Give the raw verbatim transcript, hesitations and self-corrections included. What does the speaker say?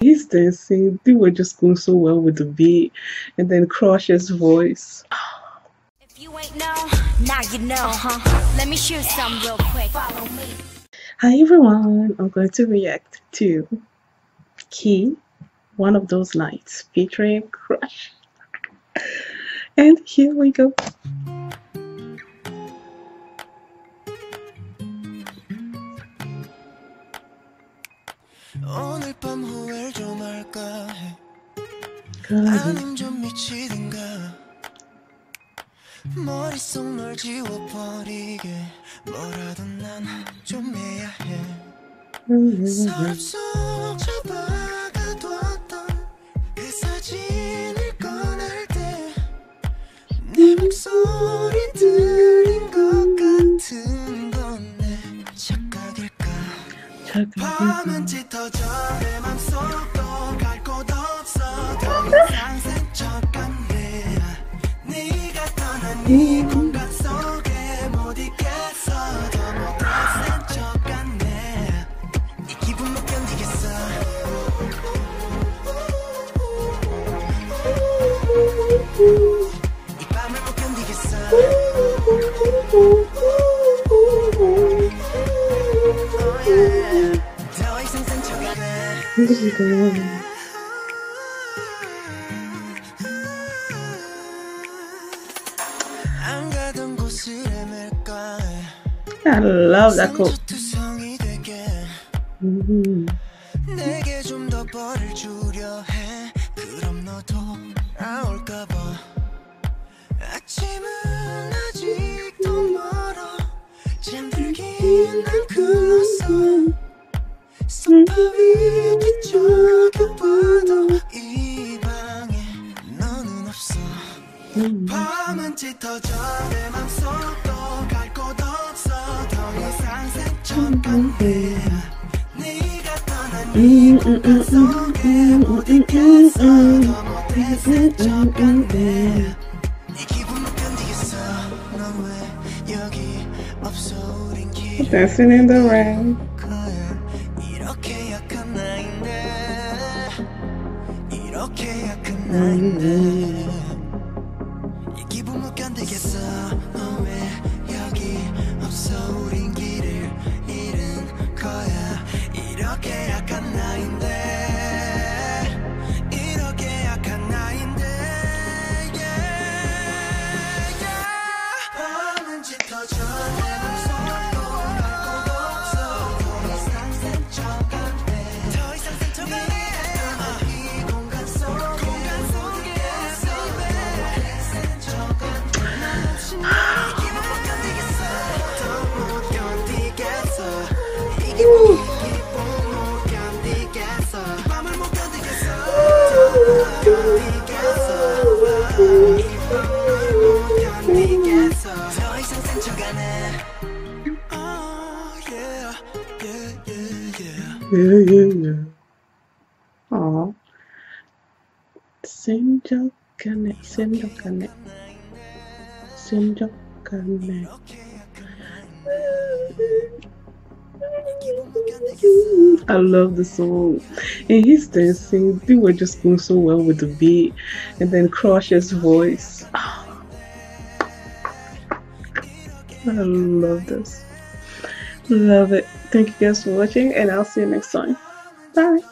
He's dancing. They were just going so well with the beat, and then Crush's voice. If you ain't know, now you know, huh? Let me shoot some real quick. Follow me. Hi everyone, I'm going to react to Key, One of Those Nights, featuring Crush. And here we go. 오늘 밤 후회를 좀 할까 해. 아님 좀 미치든가 머릿속 널 지워버리게 뭐라도 난 좀 해야 해. 서랍 속 처박아뒀던 그 사진을 꺼낼 때 내 목소리 들린 것 같은 건 내 착각일까. 밤은 짙어져 내 맘속도 갈 곳 없어 더 이상 센척같네. 네가 떠난 이 공간 속에 못 있겠어 더 못해 센척같네. 이 기분 못 견디겠어. 이 밤을 못 견디겠어. I love that quote. Mm-hmm. 내게 좀 더 벌을 주려 해. 그럼 너도 돌아올까봐. 아침은 아직도 멀어. 잠들긴 난 글렀어. 손바위 뒤척여봐도 이 방에 너는 없어. 밤은 짙어져 내 맘속도 갈 곳 없어 더 이상 센척같네. 네가 떠난 이 공간 속에 못 있겠어 더 못해 센척같네. 이 기분 못 견디겠어. 넌 왜 여기 없어. 우린 길 Dancing in the rain. 이렇게 약한 나인데 이렇게 약한 나인데 이 기분 못 견디겠어. 너 왜 여기 없어. 우린 길을 잃은 거야. 이렇게 약한 나인데 이렇게 약한 나인데 yeah, yeah. 밤은 짙어져 내 맘속도 갈 곳 없어 더 이상 센척같네. 더 이상 센척같네. 이 공간 속에 공간 속에 센척같네. 난 없이 이 기분 못 견디겠어. 더 못 견디겠어. 이 기분 이 기분 못 견디겠어. 이 밤을 못 견디겠어. 못 견디겠어. 이 밤을 못 견디겠어. 더 이상 센척하네. Oh yeah, yeah, yeah, yeah. Yeah, yeah, yeah. Aw. Senjokane, senjokane, senjokane. I love the song, and he's dancing. They were just going so well with the beat, and then Crush's voice. I love this. Love it. Thank you guys for watching, and I'll see you next time. Bye.